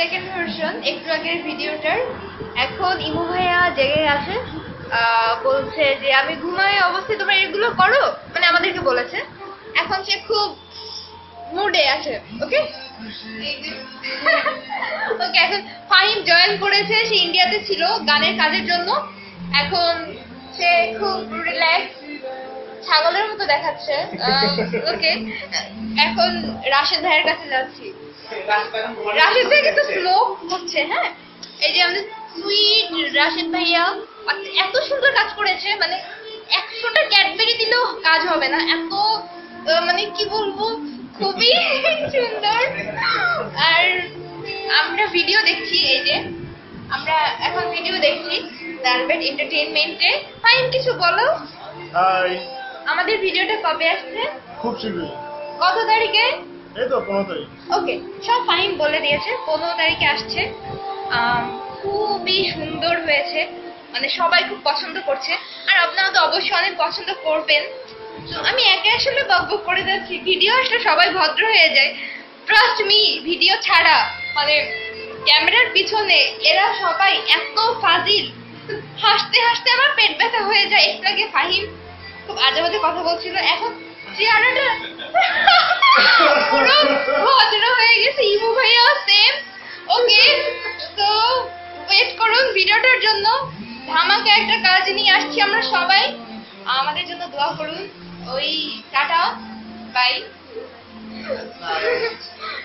Second version একটু আগের ভিডিওটার। এখন ইমু ভাইয়া জেগে আছে, বলছে যে আমি ঘুমাই অবস্থায় তোমরা এগুলো করো, মানে আমাদেরকে বলেছে। এখন সে খুব মুডে আছে। ওকে ওকে, এখন ফাহিম জয়েন করেছে, সে ইন্ডিয়াতে ছিল গানের কাজের জন্য। এখন সে খুব রিল্যাক্স, ছাগলের মতো দেখাচ্ছে। ওকে, এখন রাশেদ ভাইয়ের কাছে যাচ্ছি। রাশেদ ভাই কিন্তু স্লো হচ্ছে। হ্যাঁ, এই যে আমাদের সুইট রাশেদ ভাইয়া এত সুন্দর কাজ করেছে, মানে 100টা ক্যাডবেরি দিলেও কাজ হবে না, এত মানে কি বলবো, খুবই সুন্দর। আর আমরা ভিডিও দেখছি, এই যে আমরা এখন ভিডিও দেখছি ডালবেট এন্টারটেইনমেন্টে। ফাইন, কিছু বলো। হাই, আমাদের ভিডিওটা কবে আসছে? খুব শীঘ্রই। কত তারিখে? এই তো 15 তারিখ। ওকে, সব ফাইন বলে দিয়েছে, 15 তারিখে আসছে। খুবই সুন্দর হয়েছে, মানে সবাই খুব পছন্দ করছে, আর আপনারা তো অবশ্যই অনেক পছন্দ করবেন। তো আমি একে আসলে বকবক করে যাচ্ছি, ভিডিও আসলে সবাই ভদ্র হয়ে যায়, ট্রাস্ট মি। ভিডিও ছাড়া মানে ক্যামেরার পিছনে এরা সবাই এত ফাজিল, হাসতে হাসতে আমার পেট ব্যথা হয়ে যায়। একটু আগে ফাহিম খুব আজে বাজে কথা বলছিল, এখন চেহারাটা পুরো ভদ্র হয়ে গেছে। ইমু ভাইয়া সেম। ওকে, তো ওয়েট করুন ভিডিওটার জন্য। ধামাকা একটা কাজ নিয়ে আসছি আমরা সবাই, আমাদের জন্য দোয়া করুন। ওই টাটা, বাই।